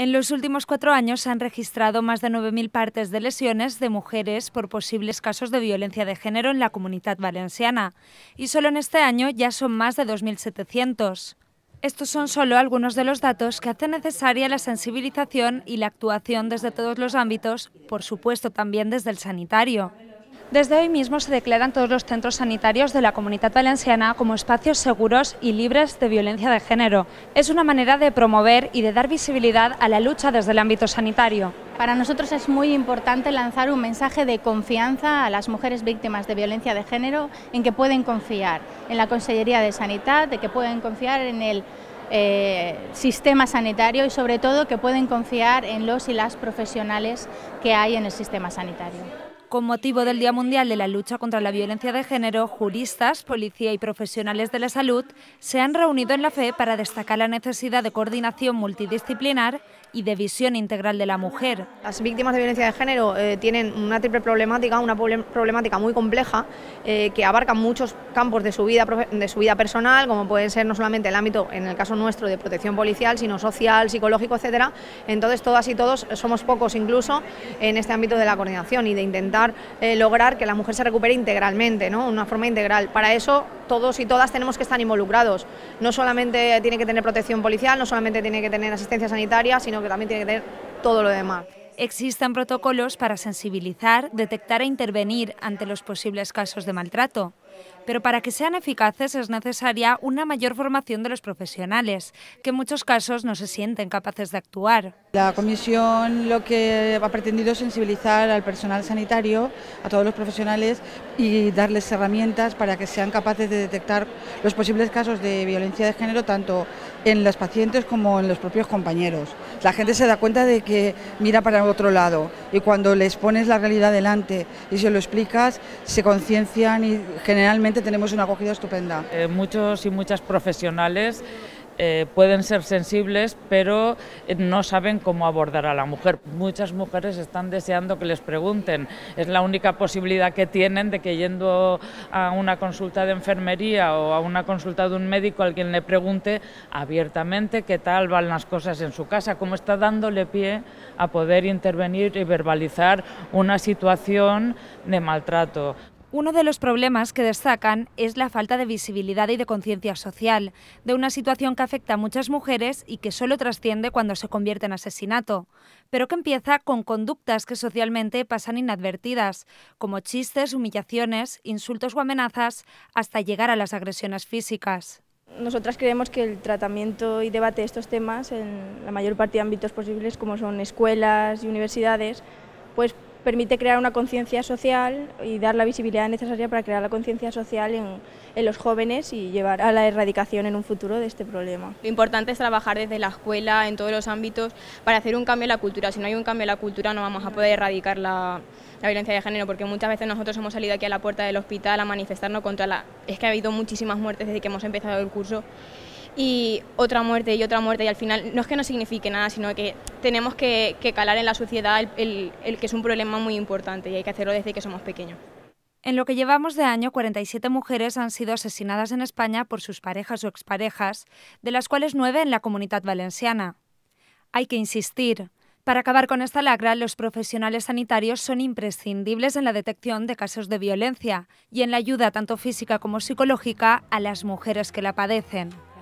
En los últimos 4 años se han registrado más de 9.000 partes de lesiones de mujeres por posibles casos de violencia de género en la Comunitat Valenciana, y solo en este año ya son más de 2.700. Estos son solo algunos de los datos que hacen necesaria la sensibilización y la actuación desde todos los ámbitos, por supuesto también desde el sanitario. Desde hoy mismo se declaran todos los centros sanitarios de la Comunitat Valenciana como espacios seguros y libres de violencia de género. Es una manera de promover y de dar visibilidad a la lucha desde el ámbito sanitario. Para nosotros es muy importante lanzar un mensaje de confianza a las mujeres víctimas de violencia de género, en que pueden confiar en la Consellería de Sanidad, de que pueden confiar en el sistema sanitario y sobre todo que pueden confiar en los y las profesionales que hay en el sistema sanitario. Con motivo del Día Mundial de la Lucha contra la Violencia de Género, juristas, policía y profesionales de la salud se han reunido en la FE para destacar la necesidad de coordinación multidisciplinar y de visión integral de la mujer. Las víctimas de violencia de género tienen una triple problemática, una problemática muy compleja que abarca muchos campos de su vida personal, como puede ser no solamente el ámbito, en el caso nuestro, de protección policial, sino social, psicológico, etcétera. Entonces, todas y todos somos pocos incluso en este ámbito de la coordinación y de intentar lograr que la mujer se recupere integralmente, ¿no? Una forma integral. Para eso todos y todas tenemos que estar involucrados. No solamente tiene que tener protección policial, no solamente tiene que tener asistencia sanitaria, sino que también tiene que tener todo lo demás. Existen protocolos para sensibilizar, detectar e intervenir ante los posibles casos de maltrato. Pero para que sean eficaces es necesaria una mayor formación de los profesionales, que en muchos casos no se sienten capaces de actuar. La comisión lo que ha pretendido es sensibilizar al personal sanitario, a todos los profesionales, y darles herramientas para que sean capaces de detectar los posibles casos de violencia de género tanto en los pacientes como en los propios compañeros. La gente se da cuenta de que mira para otro lado y cuando les pones la realidad delante y se lo explicas, se conciencian y generalmente tenemos una acogida estupenda. Muchos y muchas profesionales pueden ser sensibles, pero no saben cómo abordar a la mujer. Muchas mujeres están deseando que les pregunten. Es la única posibilidad que tienen de que yendo a una consulta de enfermería o a una consulta de un médico alguien le pregunte abiertamente qué tal van las cosas en su casa, cómo está dándole pie a poder intervenir y verbalizar una situación de maltrato. Uno de los problemas que destacan es la falta de visibilidad y de conciencia social, de una situación que afecta a muchas mujeres y que solo trasciende cuando se convierte en asesinato, pero que empieza con conductas que socialmente pasan inadvertidas, como chistes, humillaciones, insultos o amenazas, hasta llegar a las agresiones físicas. Nosotras creemos que el tratamiento y debate de estos temas en la mayor parte de ámbitos posibles, como son escuelas y universidades, pues permite crear una conciencia social y dar la visibilidad necesaria para crear la conciencia social en los jóvenes y llevar a la erradicación en un futuro de este problema. Lo importante es trabajar desde la escuela, en todos los ámbitos, para hacer un cambio en la cultura. Si no hay un cambio en la cultura no vamos a poder erradicar la violencia de género, porque muchas veces nosotros hemos salido aquí a la puerta del hospital a manifestarnos contra la... Es que ha habido muchísimas muertes desde que hemos empezado el curso, y otra muerte y al final no es que no signifique nada, sino que tenemos que calar en la sociedad el que es un problema muy importante y hay que hacerlo desde que somos pequeños. En lo que llevamos de año, 47 mujeres han sido asesinadas en España por sus parejas o exparejas, de las cuales 9 en la Comunitat Valenciana. Hay que insistir. Para acabar con esta lacra, los profesionales sanitarios son imprescindibles en la detección de casos de violencia y en la ayuda tanto física como psicológica a las mujeres que la padecen.